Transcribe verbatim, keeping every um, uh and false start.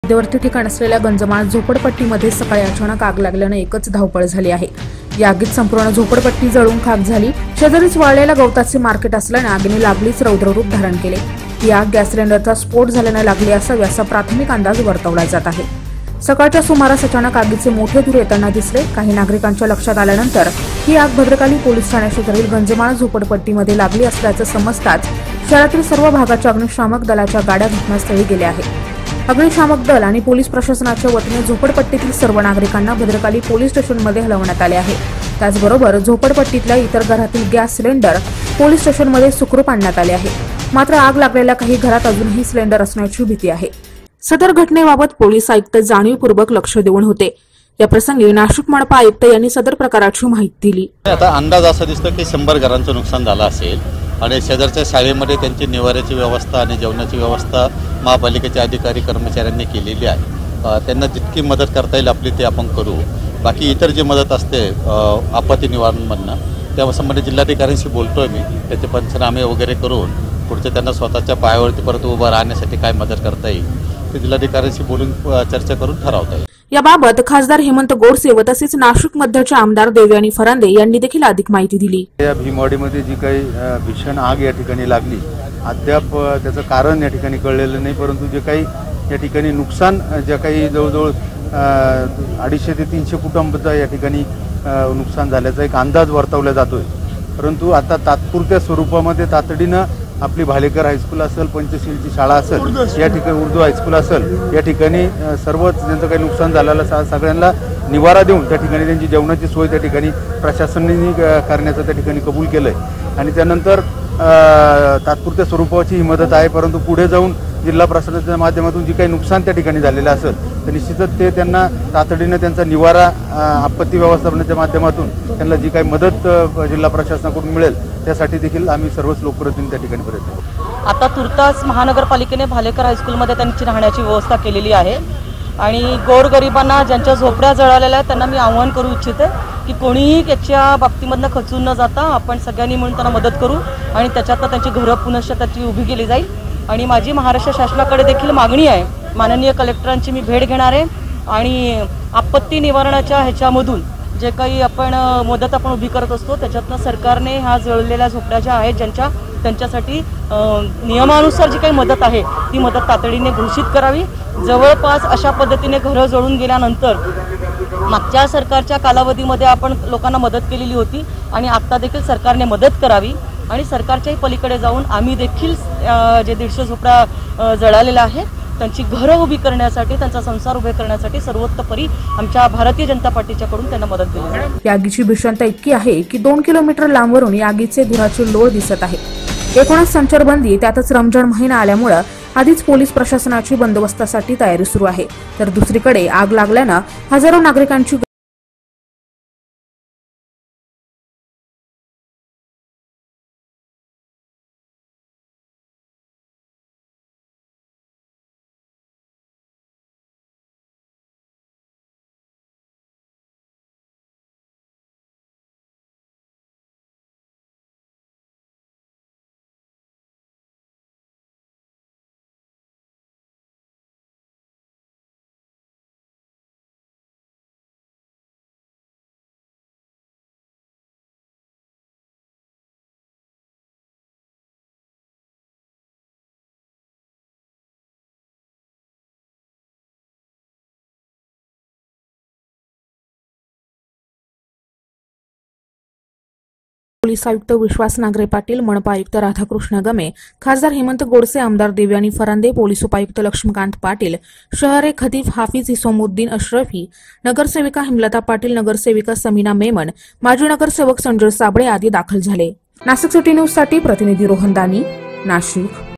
मध्यवर्ती ठिकाण असलेल्या गंजमाळ झोपडपट्टीमध्ये सकाळी अचानक आग लागल्याने एकच धावपळ झाली आहे। या आगीत संपूर्ण झोपडपट्टी जळून खाक झाली। शेजारीच वाळलेल्या गवताचे मार्केट असल्याने आगीने लागलीच रौद्ररूप धारण केले। ही आग गॅस सिलेंडरचा स्फोट झाल्याने लागली असावी असा प्राथमिक अंदाज वर्तवला जात आहे। सकाळच्या सुमारास अचानक आगीचे मोठे धूर येताना दिसले। काही नागरिकांच्या लक्षात आल्यानंतर ही आग भद्रकाली पोलीस ठाण्याशेजारील गंजमाळ झोपडपट्टीमध्ये लागली असल्याचे समजताच शहरातील सर्व भागाच्या अग्निशामक दलाच्या गाड्या घटनास्थळी गेल्या आहेत। अग्निशामक दल आणि पोलीस प्रशासनाच्या वतीने झोपडपट्टीतील सर्व नागरिकांना भद्रकाली पोलीस स्टेशनमध्ये हलवण्यात आले आहे। त्याचबरोबर झोपडपट्टीतल्या इतर घरातील गॅस सिलेंडर पोलीस स्टेशनमध्ये सुखरूप आणण्यात आले आहे। मात्र आग लागलेल्या काही घरात अजूनही सिलेंडर असण्याची भीती आहे। सदर घटनेबाबत पोलीस आयुक्त जाणीवपूर्वक लक्ष देऊन होते। या प्रसंगी नाशिक मनपा आयुक्त यांनी सदर प्रकाराची माहिती दिली। आता अंदाज असा दिसतो की शंभर घरांचं नुकसान झालं असेल आणि शेजारच्या शाळेमध्ये त्यांची निवाऱ्याची व्यवस्था आणि जेवणाची व्यवस्था महापालिकेचे अधिकारी कर्मचाऱ्यांनी केलेली आहे। त्यांना जितकी मदत करता येईल आपली ते आपण करू। बाकी इतर जी मदत असते आपत्ती निवारणमधनं त्या संबंधित जिल्हाधिकाऱ्यांशी बोलतोय मी। त्याचे पंचनामे वगैरे करून पुढचे त्यांना स्वतःच्या पायावरती परत उभं राहण्यासाठी काय मदत करता येईल ते जिल्हाधिकाऱ्यांशी बोलून चर्चा करून ठरवता येईल। याबाबत खासदार हेमंत गोडसे व तसेच नाशिक मध्यचे आमदार देवयानी फरांदे यांनी देखील अधिक माहिती दिली। या भीमवाडीमध्ये जी काही भीषण आग या ठिकाणी लागली अद्याप त्याचं कारण या ठिकाणी कळलेलं नाही, परंतु जे काही या ठिकाणी नुकसान जे काही जवळजवळ अडीचशे ते तीनशे कुटुंबांचं या ठिकाणी नुकसान झाल्याचा एक अंदाज वर्तवला जातोय। परंतु आता तात्पुरत्या स्वरूपामध्ये तातडीनं आपली भालेकर हायस्कूल असेल, पंचशीलची शाळा असेल, या ठिकाणी उर्दू हायस्कूल असेल, या ठिकाणी सर्वच ज्यांचं काही नुकसान झालेलं सगळ्यांना निवारा देऊन त्या ठिकाणी त्यांची जेवणाची सोय त्या ठिकाणी प्रशासनाने करण्याचं त्या ठिकाणी कबूल केलं आहे। आणि त्यानंतर तात्पुरत्या स्वरूपाची ही मदत आहे, परंतु पुढे जाऊन जिल्हा प्रशासनाच्या माध्यमातून जी काही नुकसान त्या ठिकाणी झालेलं असेल तर निश्चितच ते त्यांना तातडीनं त्यांचा निवारा आपत्ती व्यवस्थापनाच्या माध्यमातून त्यांना जी काही मदत जिल्हा प्रशासनाकडून मिळेल त्यासाठी देखील आम्ही सर्वच लोकप्रतिनिधी त्या ठिकाणी प्रयत्न करू। आता तुर्तास महानगरपालिकेने भालेकर हायस्कूलमध्ये त्यांची राहण्याची व्यवस्था केलेली आहे आणि गोरगरिबांना ज्यांच्या झोपड्या जळालेल्या आहेत त्यांना मी आवाहन करू इच्छिते की कोणीही त्याच्या बाबतीमधनं खचून न जाता आपण सगळ्यांनी मिळून त्यांना मदत करू आणि त्याच्यातनं त्यांची घरं पुनश्च त्याची उभी केली जाईल। आणि माझी महाराष्ट्र शासनाकडे देखील मागणी आहे, माननीय कलेक्टरांची मी भेट घेणार आहे आणि आपत्ती निवारणाच्या ह्याच्यामधून जे काही आपण मदत आपण उभी करत असतो त्याच्यातनं सरकारने ह्या जळलेल्या झोपड्या ज्या आहेत ज्यांच्या त्यांच्यासाठी नियमानुसार जी काही मदत आहे ती मदत तातडीने घोषित करावी। जवळपास अशा पद्धतीने घरं जळून गेल्यानंतर मागच्या सरकारच्या कालावधीमध्ये आपण लोकांना मदत केलेली होती आणि आत्ता देखील सरकारने मदत करावी आणि सरकारच्याही पलीकडे जाऊन आम्ही देखील जे दीडशे झोपड्या जळालेल्या आहेत त्यांची घरं उभी करण्यासाठी त्यांचा संसार उभे करण्यासाठी सर्वोत्तपरी आमच्या भारतीय जनता पार्टीच्याकडून त्यांना मदत दिली जाईल। या आगीची भीषणता इतकी आहे की दोन किलोमीटर लांबवरून या आगीचे धुराचे लोळ दिसत आहे। एकूणच संचारबंदी त्यातच रमजान महिना आल्यामुळे आधीच पोलीस प्रशासनाची बंदोबस्तासाठी तयारी सुरू आहे, तर दुसरीकडे आग लागल्यानं हजारो नागरिकांची पोलीस आयुक्त विश्वास नागरे पाटील, मनपा आयुक्त राधाकृष्ण गमे, खासदार हेमंत गोडसे, आमदार देवयानी फरांदे, पोलीस उपायुक्त लक्ष्मीकांत पाटील, शहरे खतीब हाफिज हिसोमुद्दीन अशरफी, नगरसेविका हिमलता पाटील, नगरसेविका समीना मेमन, माजी नगरसेवक संजय साबळे आदी दाखल झाले। नाशिक सिटी न्यूज साठी प्रतिनिधी रोहन दानी, नाशिक।